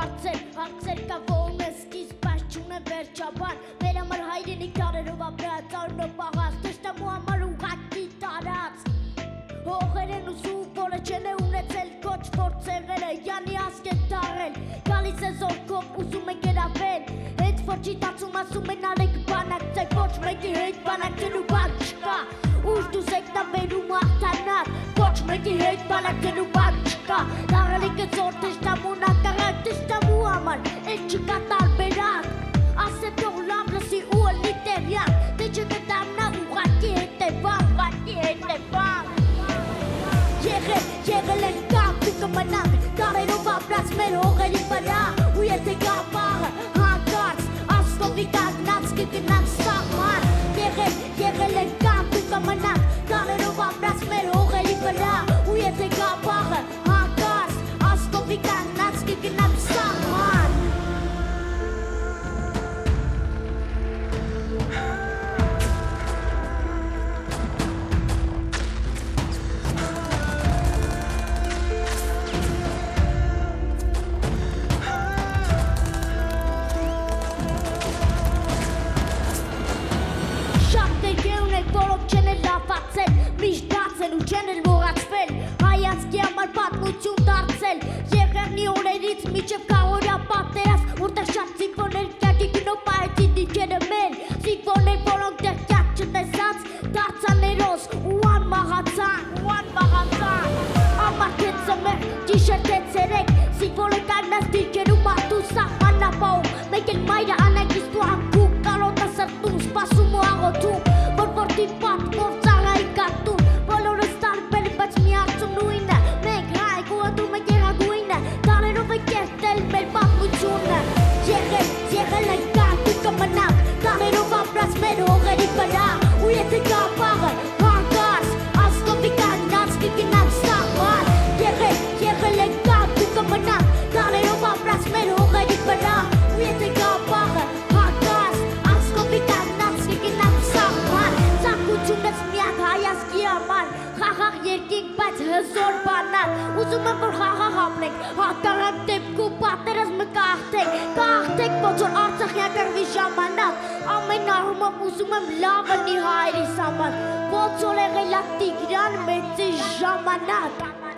հարցեր, հարցեր կա որն է սկիզբ, բայց չունեն վերջաբան Մեր համար հայրենիք դարերով ապրած, արունով պաղած Թշնամու համար ուղղակի տարած Հողեր են ուզում, որը չեն է ունեցել Կոչ որ ծեղերը, յանի ասկ է տարել Գալիս է զորքով, ուզում է գերավել Հետ որ չի տացում, ասում են արեք բանակցեք Ոչ մեկի հետ բանակցելու բան չկա Ուր դուս եք նավերում աղթանար Ոչ մեկի հետ բանակցելու բան չկա Դաղելիքը զոր թշնամուն ակարակ Թշնամու համար, էլ չկա տարբերակ Ասե թող լավ լսի ու ըլի տեղյակ Դե չկտամնա ուղղակի հետևակ Ուղղակի հետևակ Եղել են կապ ու կմնանք Դարերով ապրած մեր հողերի վրա Ու եթե կա պաղը հանկարծ Ասլովի կագնած կգնանք սաղման Եղել են կապ ու կմնանք Դարերով ապրած մեր հողերի վրա Ու եթե կա պաղը հանկարծ Ասլովի կագնած կգնանք սաղման Որոք չեն էլ լավացել, միշտ բաց են ու չեն էլ մոռացվել Հայացքի համար պատմություն դարձել Եղեղնի օրերից միջև կահորյա պատերազմ Որտեղ շատ զինվորներ կյակի գնով պահեցին դիրքերը մեր Զինվորներ, որոնք դեռ կյակ չտեսած Դարձան ներոս ու անմահացան Ամար թե ծմեր, գիշեր թե ցերեկ Զինվորը կանգնած դիրքերում ատու սահմանապահում Մեկ էլ մայրը անագիստ ու անկում Կարոտը սրտում, սպասում ու աղոթում Որորդի պատմով ծաղայի կատում Բոլորս տարբեր, բայց մի հարցում նույնը Մենք հայք ու ատում ենք երագույնը Դարերով է կերտել մեր պատմությունը Եղել են կանգ ու կմնանք Դարերով ապրած մեր հողերի վրա Ու եթե կա պաղը հանկարծ Ասլովի կանգնած կգնանք սաղման Եղել են կանգ ու կմնանք Դարերով ապրած մեր հողերի վրա Ու եթե կա պաղը հանկարծ Ասլովի կանգնած կգնանք սաղման Ցանկությունս միակ հայացքի համար Խաղաղ երկինք, բայց հզոր բանալ Ուզում եմ, որ խաղաղ ապրենք Հակառակ դեպքում պատերազմը կահթենք Կահթենք, ոչ որ Արցախյան կռվի ժամանակ Ամեն առումով ուզում եմ լավ լինի հայրիս համար Ոչ որ եղել է Տիգրան մեծի ժամանակ